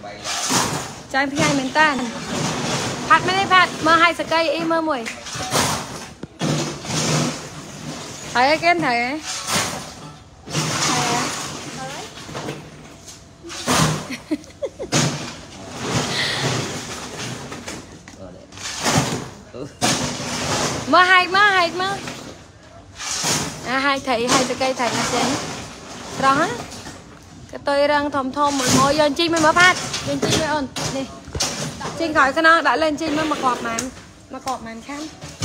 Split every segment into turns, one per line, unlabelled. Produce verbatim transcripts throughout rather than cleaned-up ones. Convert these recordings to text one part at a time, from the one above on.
Trang thì ngày mình tan Phạt mấy đây phạt mơ hai sợi cây y mơ mùi thấy cái kiến thấy ấy mơ hai mơ hai mơ à hai thầy hai sợi cây thầy nó chén đó cái tôi đang thòm thòm một môi dân chi mới mở phát dân chi mới ơn đi trên khỏi cái nó đã lên trên mới mặc quạt màn mặc quạt màn khăn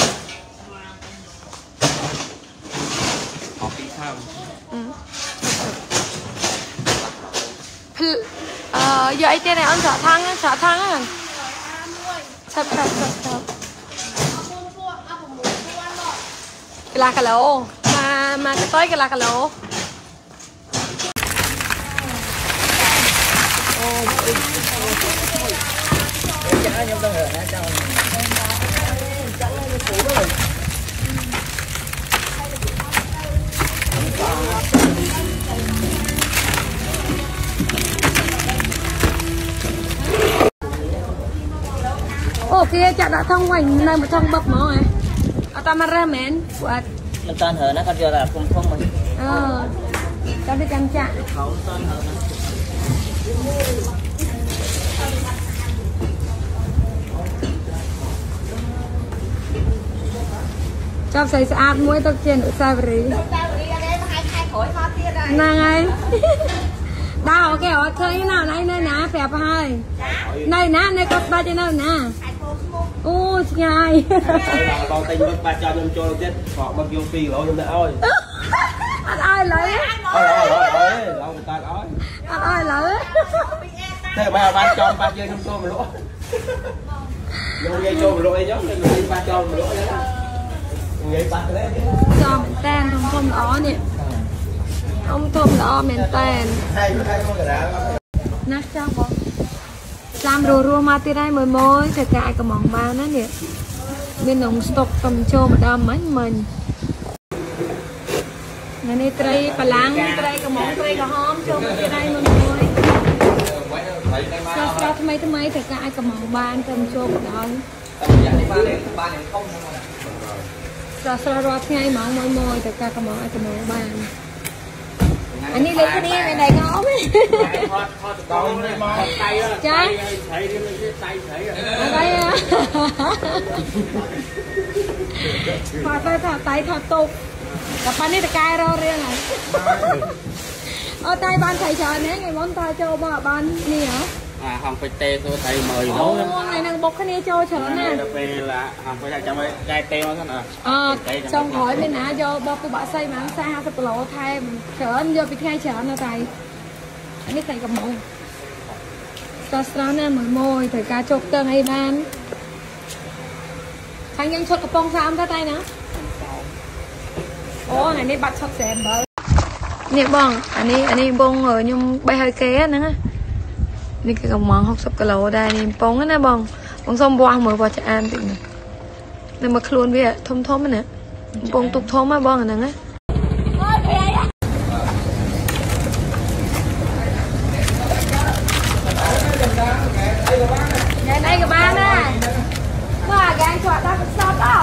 ờ giờ ấy tên này ăn sợ thăng á sợ thăng á sập sập sập sập cái là cà lô mà mà cái tới cái là cà lô ô kia chả đã thông hoành nơi một thông bậc mỏ này ở ta mà ra mến quạt
mình tên hờ nó có chưa là không không mình
ờ ta đi canh chạ cho xây sạch muối tóc trên ở xa bì nàng ấy đau cái ở khơi như nào này nơi ná phẹp hai này ná này có ba trên đâu nè ô nhai
bao tay mất ba cho nên cho chết họ bao nhiêu phi rồi đã ơi
anh ơi lấy
ôi ôi ôi lâu người ta nói
anh ơi lấy
thế ba ba cho ba chơi trong tôi mà lỗ nhưng gây cho mà lỗ ấy nhá nên ba cho mà lỗ đấy
cho mình tan thông thông đó nè ông thông đó mình tan nát cho bông làm rùa rùa mà từ đây mới môi thì cãi cả mỏng ba nó nè bên ông stock cầm cho mà đâm mấy mình ngày nay tây bà lăng tây cả mỏng tây cả hóm cho từ đây mới môi sao sao thay thay mấy thì cãi cả mỏng ba cầm cho mà đâm sao sao rồi ngay mỏng môi môi thì cãi cả mỏng ai cả mỏng ba anh đi lấy cái đi này này có ấy cha đây à thọ tay thọ tay thọ tục gặp anh đi cài rồi riêng này ở tay ban thầy chờ nè ngày món tay cho bà ban gì hả
à không phải tê tôi thầy mời
nấu này năng bột cái này cho chờ nè
là không phải trong cái teo đó nè
à xong hỏi bên nãy do bao tôi bỏ xây mà ăn xa hai sập lỗ thay chờ anh vô bị thay chờ nó tay anh ấy tay cầm mồm cho sao nè mời môi thầy ca chụp tơ hay ban thằng nhân chụp cái bông sao ra tay nữa ô này đi bắt chụp xem bờ nè bông anh ấy anh ấy bông rồi nhưng bay hơi ké nữaนี่คือกำมองหกสิบกิโลได้นี่ปองนะบองปองส้มบวงเหมือนว่าจะอ่านติดเนี่ยเดี๋ยวมาคลุนไปอะทมทมมันเนี่ยปองตุกทมมาบองอันนั้นนะไงđâyกับบ้านน่ะว่าแกงจอดได้เป็นซอสอ่ะ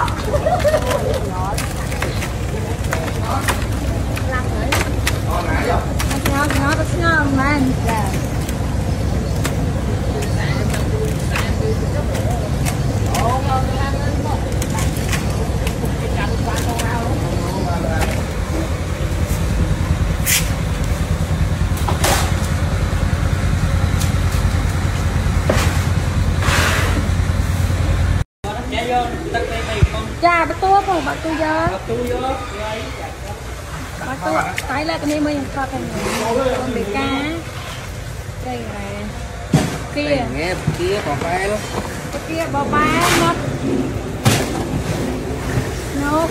ลังเลยน้อยน้อยก็เชื่อมันcha bắt tua không bắt tua giờ bắt tua tay lại cái này mình cho thành con bị cá đây này kia
nghe kia bỏ phai luôn
kia bỏ phai nó nó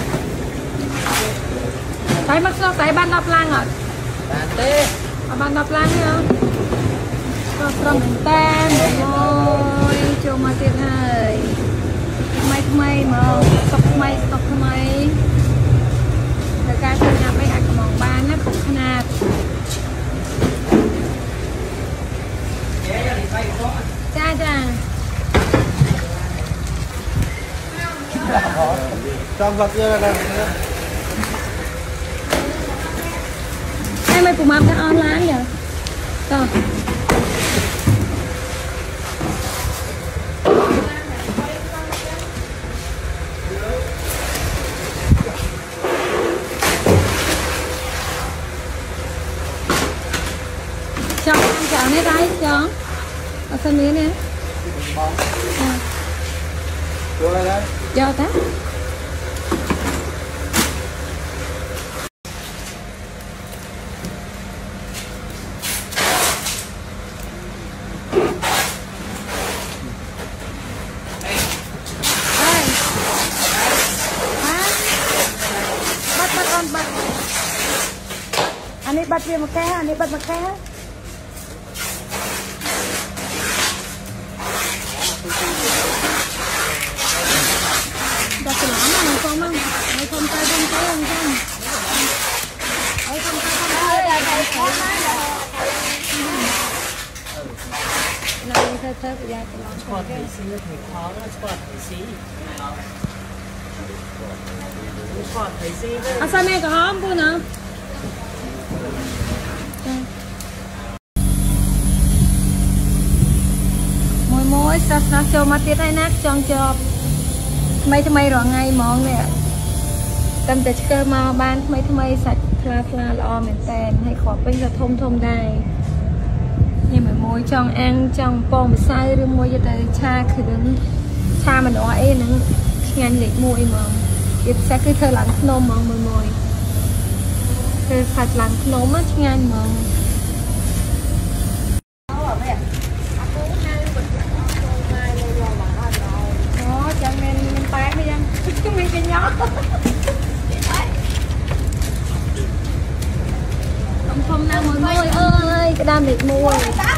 tay mắt sao tay ban đập lang rồi
bàn tê
ban đập lang nha rồi xong tan rồi cho mà tiền hơi mấy mấy mà sọc mấy sọc mấy rồi cái thứ nhà mấy anh mong ban nó không khăn
Trong vật như là
em ơi cùng ăn cái online vậy rồi cho ăn chảo này đây cho ở sânนี้nè
vô đây đây
cho ta anh ấy bắt về một cái anh ấy bắt một cái đặt cái lắm này không không này không tay không tay không không ấy không tay không tay này khó này thôi thôi bây giờ cái lắm
Squat thủy xí là thủy khó là squat thủy xí. Squat thủy xí đó.
à sao này có không cô nào môi môi sao sao cho mà tiết hay nát chọn cho mấy thứ mấy rồi ngay món nè tâmแต่เจอมาบ้านmấy thứ mấy sạch pha pha lo mền tèn hay khó bên là thông thông đài nhưng mà môi chọn ăn chọn bông sai rồi môi cho tới cha khử đứng cha mà nói ấy nó ngăn lịch môi mà việc sẽ cứ thơ lắng nôm mong môi môi thơ sạch lắng nôm á ngăn mong chúng mình cái nhó không không nào môi môi ơi cái đam liệt môi